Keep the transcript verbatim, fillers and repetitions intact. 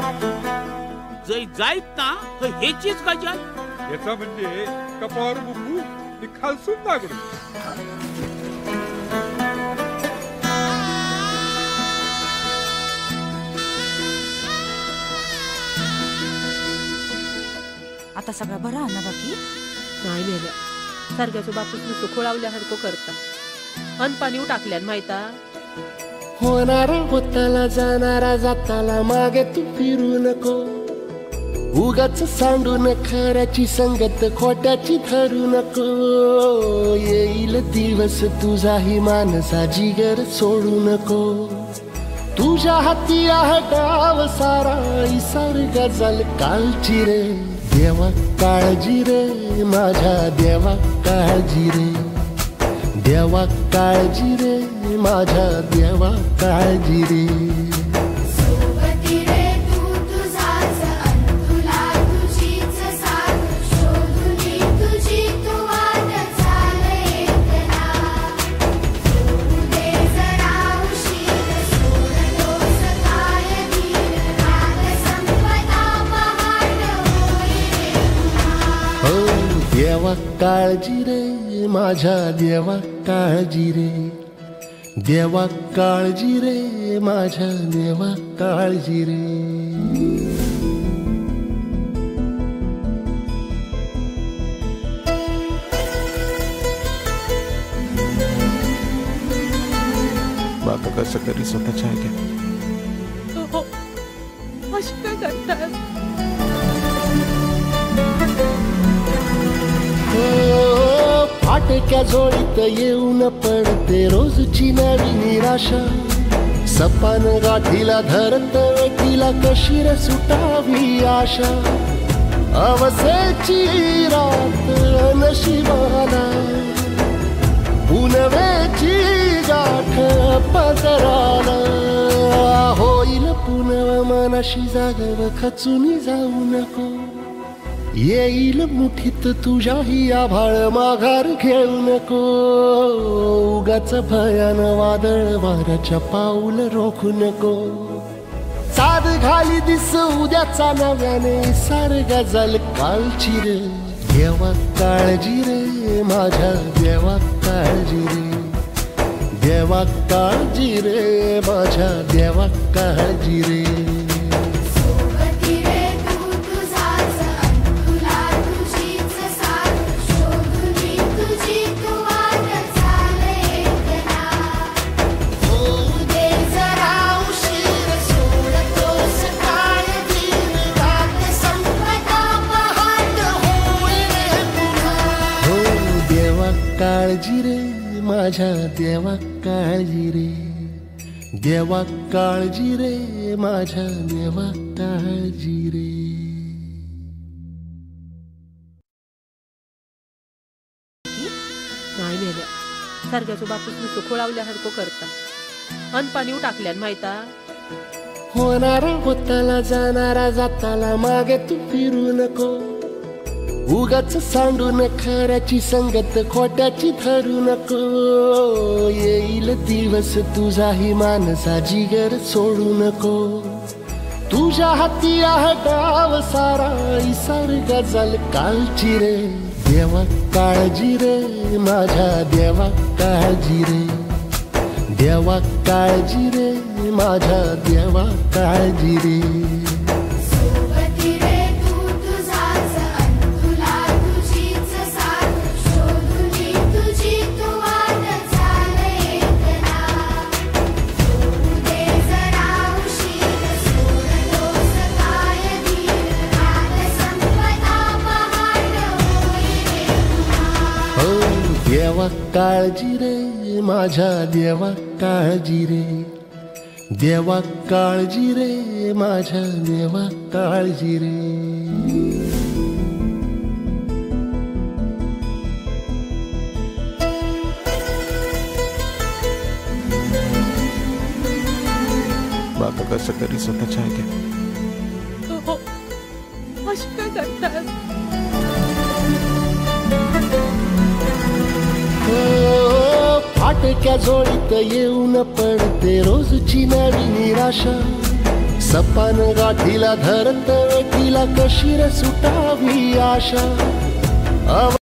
जय जायत ना तर हेचीच गजाल. याचा म्हणजे कपावर बुंबू आणि खालसून दागडू. आता सगळा बरा ना बाकी नाही मेल्या. सारख्याचो बापूस नुसतं खोळावल्यासारखं करता. अन पाणी टाकल्यान माहिता. होणारा होताला जाणारा जाताला मागे तू फिरू नको. उगाच सांडून खऱ्याची संगत खोट्याची धरू नको. येईल दिवस तुझाही मानसा जिगर सोडू नको. तुझ्या हाती आहे डाव सारा इसार गजल कालची रे. देवा काळजी रे माझ्या देवा काळजी रे. देवा काळजी रे माझ्या देवा काळजी रे. देवा काळजी रे माझ्या देवा काळजी रे. देवा काळजी रे माझ्या देवा काळजी रे. बाबा कसं तरी स्वतःच्या ऐका. हो अशी काय करतात. फाटक्या जोडीत येऊन पडते रोजची नवी निराशा. सपान गाठीला धरत वेठीला कशी रे सुटावी आशा. अवसेची रात नशिबाला पुनवेची गाठ पदराला. होईल पुनव मनाशी जागव खचून जाऊ नको. येईल मुठीत तुझ्याही आभाळ माघार घेऊ नको. उगाच भयान वादळ वाऱ्याच्या पाऊल रोखू नको. साध घाली दिस उद्याचा नव्याने सार गजल कालची रे. देवा काळजी रे माझ्या देवा काळजी रे. देवा काळजी रे माझ्या देवा काळजी रे. काळजी रे माझ्या देवा काळजी रे. देवा काळजी रे माझ्या देवा काळजी रे. नाही मेल्या. सारख्याचो बापूस नुसतं खोळावल्यासारखं करता. अन पाणी टाकल्यान माहिता. होणारा होताला जाणारा जाताला मागे तू फिरू नको. उगाच सांडून खऱ्याची संगत खोट्याची धरू नको. येईल दिवस तुझाही मानसा जिगर सोडू नको. तुझ्या हाती आहे डाव सारा इसार गजल कालची रे. देवा काळजी रे माझ्या देवा काळजी रे. देवा काळजी रे माझ्या देवा काळजी रे. देवा काळजी रे माझ्या देवा काळजी रे. देवा काळजी रे माझ्या देवा काळजी रे. बाबा कसं तरी स्वतःच्या ऐका. हो अशी काय करतात. फाटक्या जोडीत येऊन पडते रोजची नवी निराशा. सपान गाठीला धरत वेठीला कशी रे सुटावी आशा.